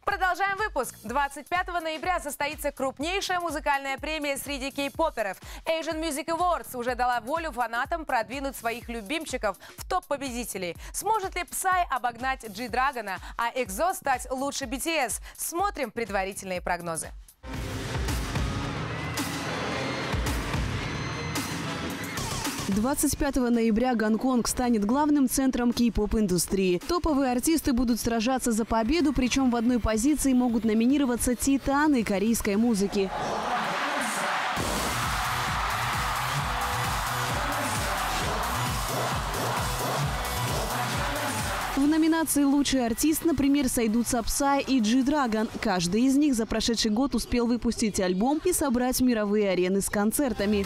Продолжаем выпуск. 25 ноября состоится крупнейшая музыкальная премия среди кей-поперов. Asian Music Awards уже дала волю фанатам продвинуть своих любимчиков в топ-победителей. Сможет ли Psy обогнать G-Dragon, а EXO стать лучше BTS? Смотрим предварительные прогнозы. 25 ноября Гонконг станет главным центром кей-поп-индустрии. Топовые артисты будут сражаться за победу, причем в одной позиции могут номинироваться титаны корейской музыки. В номинации «Лучший артист», например, сойдутся Psy и G-Dragon. Каждый из них за прошедший год успел выпустить альбом и собрать мировые арены с концертами.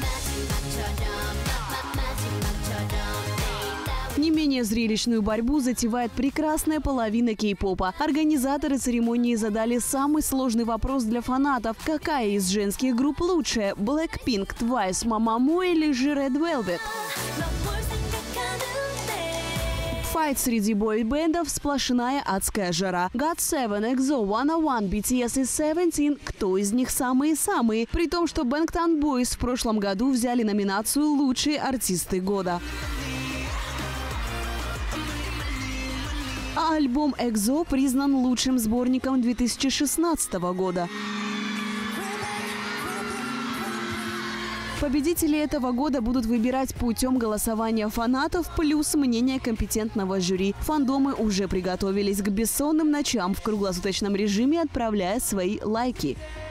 Не менее зрелищную борьбу затевает прекрасная половина кей-попа. Организаторы церемонии задали самый сложный вопрос для фанатов. Какая из женских групп лучшая? Blackpink, Twice, Mamamoo или же Red Velvet? Файт среди бой-бендов – сплошная адская жара. GOT7, EXO, 101, BTS и 17 – кто из них самые-самые? При том, что Bangtan Boys в прошлом году взяли номинацию «Лучшие артисты года». А альбом EXO признан лучшим сборником 2016 года. Победители этого года будут выбирать путем голосования фанатов плюс мнение компетентного жюри. Фандомы уже приготовились к бессонным ночам в круглосуточном режиме, отправляя свои лайки.